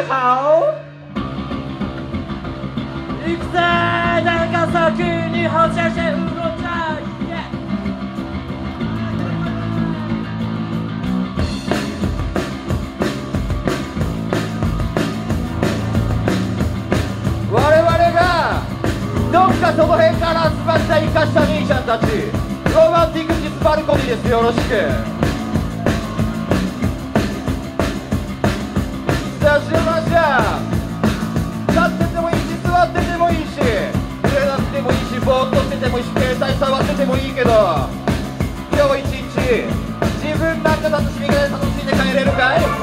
好。行くぜ長崎日本先生ウーロン茶。我々がどっかその辺から集まった生かした兄ちゃんたち、ロマンティックキスバルコニーです。よろしく。さあしましゃ立っててもいいし座っててもいいし揺れなくてもいいしぼーっとしててもいいし携帯触っててもいいけど、今日一日自分なりの楽しみ方で楽しんで帰れるかい。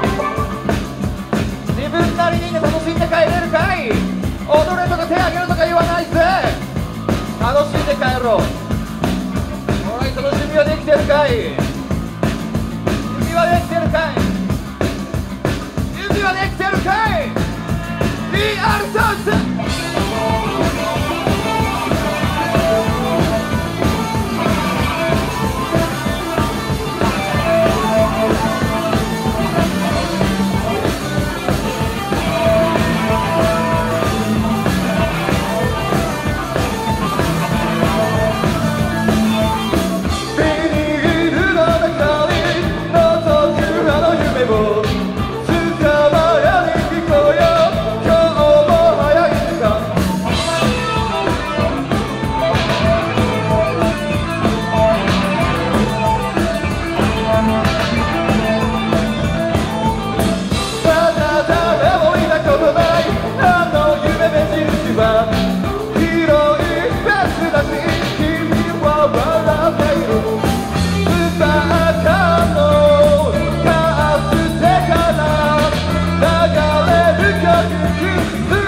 自分なりに楽しんで帰れるかい。踊れとか手あげるとか言わないぜ。楽しんで帰ろう。おい、その準備はできてるかい。準備はできてるかい。準備はできてるかい。リアルダンス流れる曲